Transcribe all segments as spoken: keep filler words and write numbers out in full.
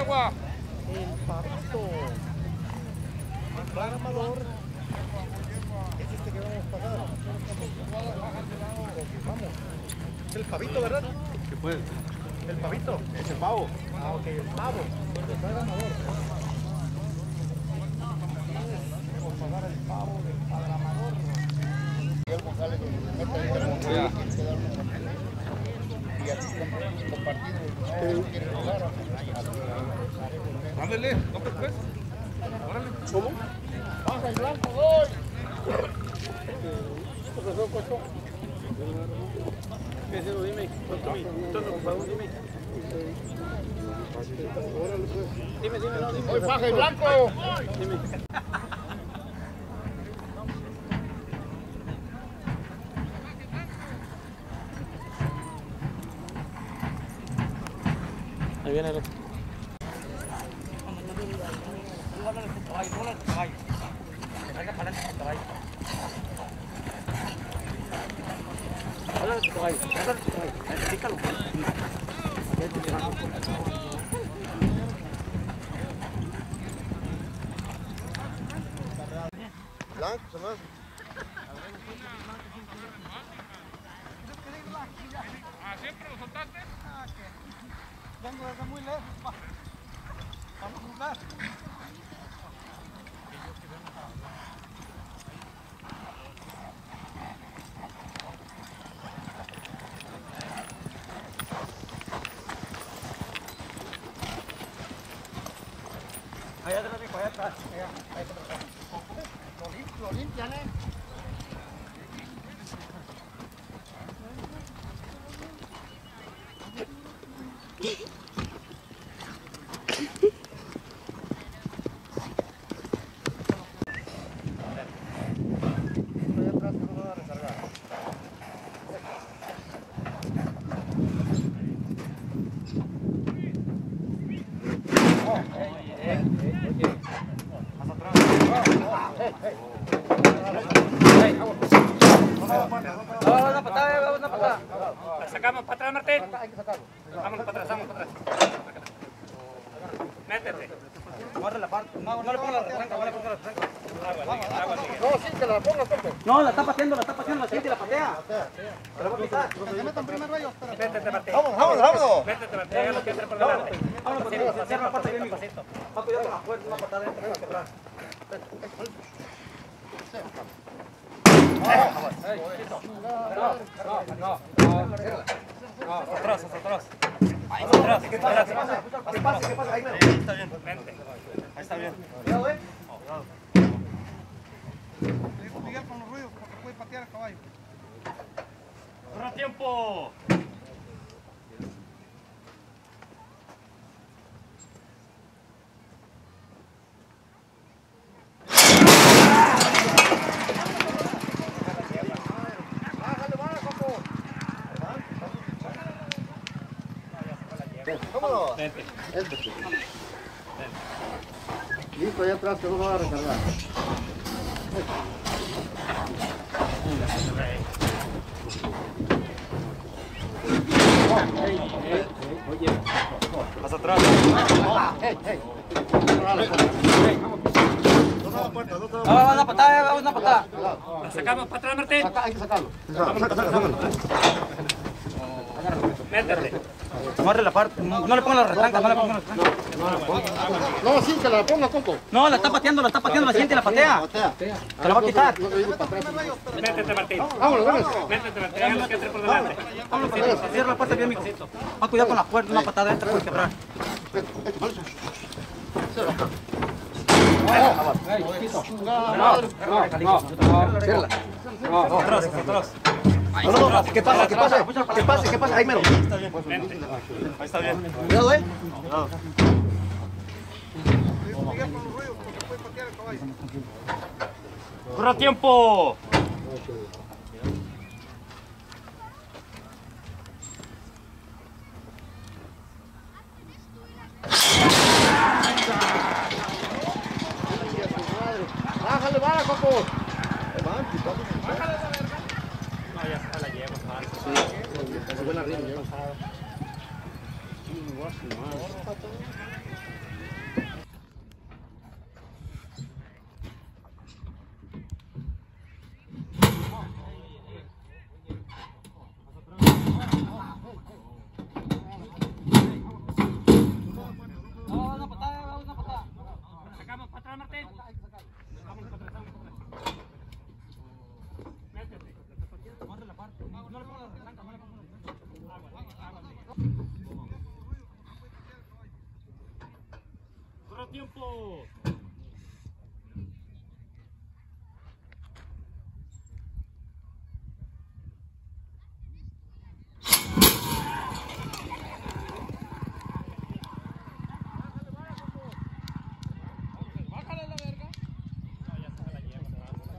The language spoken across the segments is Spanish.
yegua. El pavito. Para Amador. Es este que vamos a pasar. Vamos. Es el pavito, ¿verdad? ¿Qué fue? El pavito. Es el pavo. Ah, ok, el pavo. Para Amador. Vamos a pagar el pavo del Padre Amador. Miguel González, y así compartido. Ándale, no pues pues. Órale. ¿Cómo? Baja el blanco, voy. ¿Qué pasó, Cocho? ¿Qué es eso? Dime. ¿Estás ocupado? Dime. Dime, dime, no, dime. ¡Voy, baja el blanco! Dime. Ahí viene el otro. Blanco, se más. Ah, ¿siempre lo soltaste? Ah, que vengo desde muy lejos, pa. Vamos a jugar. Allá atrás, mijo, allá atrás. Allá, allá atrás. Lo, lim lo limpian, ¿eh? Allá atrás que no van a recargar. Vamos, una patada, vamos, una patada. La sacamos para atrás, Martín. Hay que sacarlo. Vámonos para atrás, vámonos para atrás. Métete. Amarra la parte. No, no le pongas la retranca, no le pongas la retranca. No, sí, que la ponga, Pepe. No, la está pateando, la está pateando, la siente y la patea. Se la voy a quitar. Que metan primero ellos. Métete, Martín. Vamos, vamos, vámonos. Métete, Martín. Hágalo que entre por delante. Vámonos, pasito, cierra la puerta bien, mijo. Va a cuidar con la puerta, una patada dentro para quebrar. Atrás, atrás. Atrás. ¿Qué pasa? ¿Qué pasa? ¿Qué pasa? ¿Qué pasa? Ahí me lo. Está bien. Vente. Ahí está bien. Cuidado, eh. Miguel con los ruidos porque puede patear el caballo. ¡Corra tiempo! Vámonos. Vente. Este. Listo, allá atrás que no va a recargar. Más atrás. ¡Hey, hey! Vamos, una patada, vamos, una patada. La sacamos para atrás, Martín. Acá hay que sacarlo. Métete. Amarre la parte. No, no le pongas la retranca, no le pongas la retranca. No, sí, que la ponga, Coco. No, la está pateando, la está pateando, la siente y la patea. Patea. Te la va a quitar. Métete, Martín. Vámonos, vámonos. Métete, Martín. Hágalo que entre por delante. Vámonos, pasito, cierra la puerta bien, mijo. Va a cuidar con la puerta, una patada dentro para quebrar. Atrás, atrás. No, no, no, ¿qué pasa? ¿Qué pasa? ¿Qué pasa? ¿Qué pasa? Ahí mero. Vente. Ahí está bien. Cuidado, eh. Miguel con los ruidos porque puede patear el caballo. ¡Corra tiempo! Bájale, vara, Coco. Bájale esa verga. No, ya está, la llevo. Se fue la rima, ya.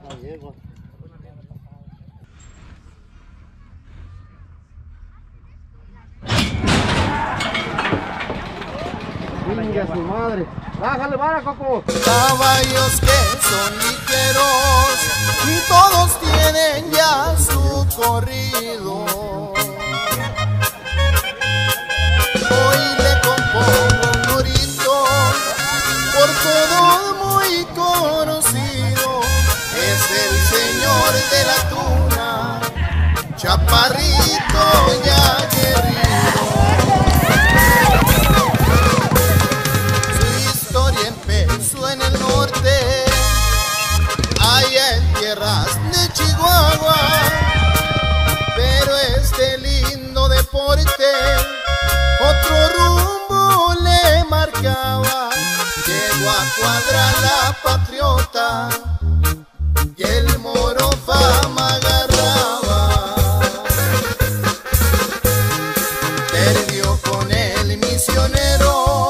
Venga su madre. Bájale, vara, Coco. Caballos que son ligeros y todos tienen ya su corrido. Hoy le compongo un morito por todo muy conocido. Es el señor de la tuna, chaparrito ya guerrido. En el norte, allá en tierras de Chihuahua, pero este lindo deporte otro rumbo le marcaba. Llegó a cuadrar la Patriota y el Moro fama agarraba. Perdió con el Misionero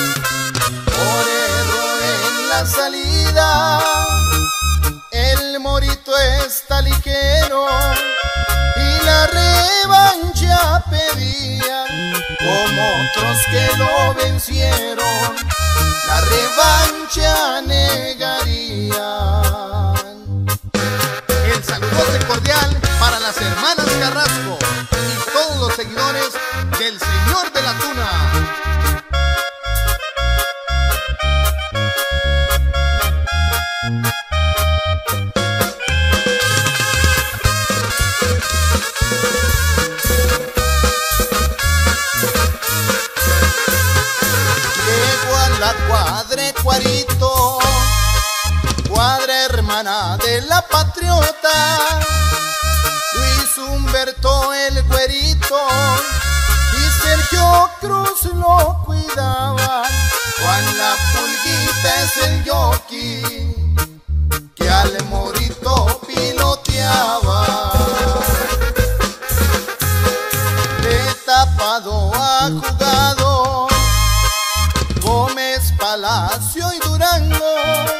salida, el Morito está ligero y la revancha pedía, como otros que lo vencieron, la revancha negarían. El saludote cordial para las hermanas Carrasco y todos los seguidores del Señor de la Tuna. Cuadre Cuarito, cuadra hermana de la Patriota, Luis Humberto el Güerito y Sergio Cruz lo cuidaba. Juan la Pulguita es el jockey que al Morito piloteaba. De Tapado ha jugado Gómez, Palacio y Durango,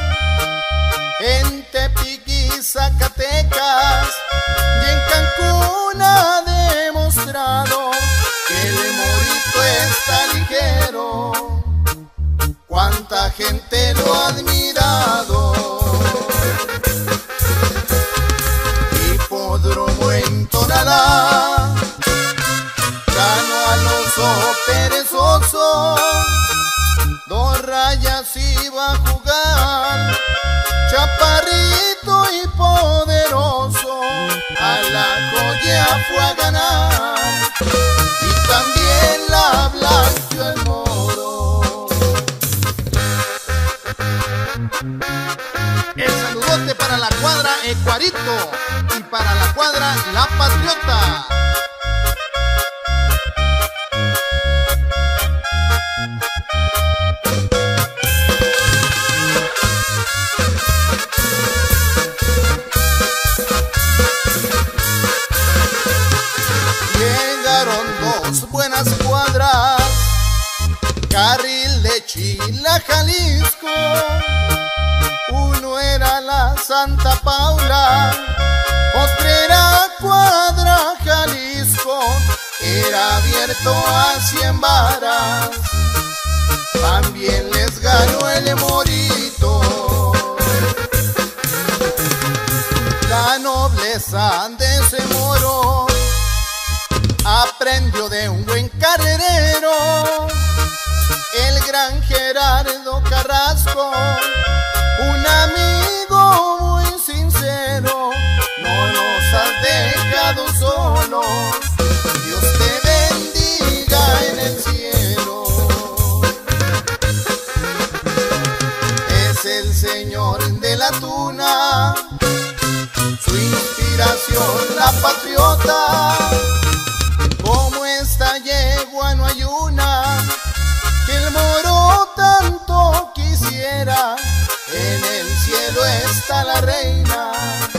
en Tepic y Zacatecas y en Cancún ha demostrado que el Morito está ligero. Cuánta gente lo ha admirado. Hipódromo en Tonalá ganó al Oso Perezoso. Dos rayas iba a jugar, chaparrito y poderoso, a la joya fue a ganar y también la blanqueó el Moro. El saludote para la cuadra Ecuarito y para la cuadra La Patriota. Buenas cuadras, carril de Chila, Jalisco. Uno era la Santa Paula, otro era cuadra Jalisco. Era abierto a cien varas, también les ganó el Morito. La nobleza de ese Moro aprendió de un buen carrerero, el gran Gerardo Carrasco, un amigo muy sincero. No nos has dejado solos, Dios te bendiga en el cielo. Es el Señor de la Tuna, su inspiración la Patriota. Como esta yegua no hay una que el Moro tanto quisiera, en el cielo está la reina